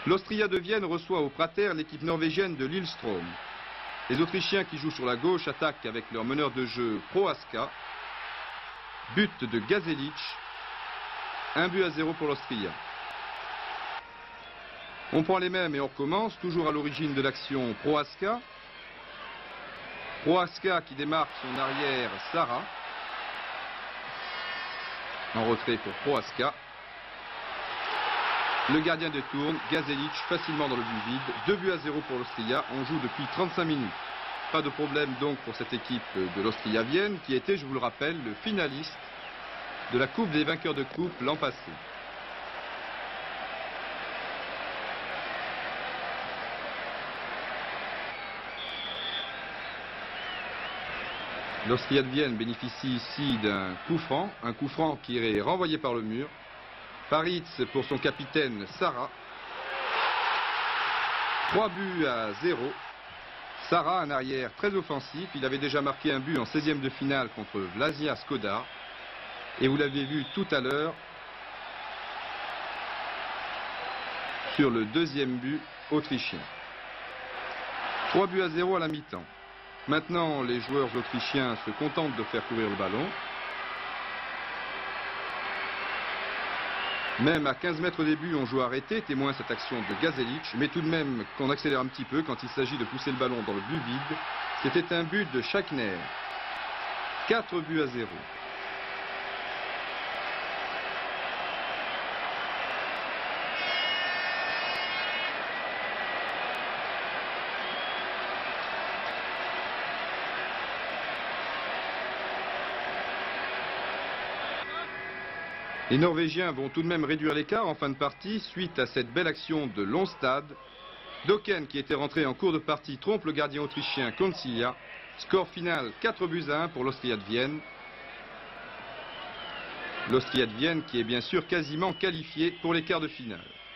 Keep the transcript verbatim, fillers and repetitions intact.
L'Austria de Vienne reçoit au Prater l'équipe norvégienne de Lillestrøm. Les Autrichiens qui jouent sur la gauche attaquent avec leur meneur de jeu Prohaska. But de Gazelic. Un but à zéro pour l'Austria. On prend les mêmes et on recommence, toujours à l'origine de l'action Prohaska. Prohaska qui démarque son arrière Sarah. En retrait pour Prohaska. Le gardien détourne, Gazelic facilement dans le but vide. deux buts à zéro pour l'Austria, on joue depuis trente-cinq minutes. Pas de problème donc pour cette équipe de l'Austria Vienne qui était, je vous le rappelle, le finaliste de la Coupe des vainqueurs de coupe l'an passé. L'Austria de Vienne bénéficie ici d'un coup franc, un coup franc qui est renvoyé par le mur. Paritz pour son capitaine Sarah. trois buts à zéro. Sarah, un arrière très offensif. Il avait déjà marqué un but en seizième de finale contre Vlasia Skoda. Et vous l'avez vu tout à l'heure sur le deuxième but autrichien. trois buts à zéro à la mi-temps. Maintenant, les joueurs autrichiens se contentent de faire courir le ballon. Même à quinze mètres des buts, on joue arrêté, témoin cette action de Gazelic, mais tout de même qu'on accélère un petit peu quand il s'agit de pousser le ballon dans le but vide. C'était un but de Schachner. quatre buts à zéro. Les Norvégiens vont tout de même réduire l'écart en fin de partie suite à cette belle action de Longstad. Dokken, qui était rentré en cours de partie, trompe le gardien autrichien Concilia. Score final quatre buts à un pour l'Austria de Vienne. L'Austria de Vienne qui est bien sûr quasiment qualifiée pour les quarts de finale.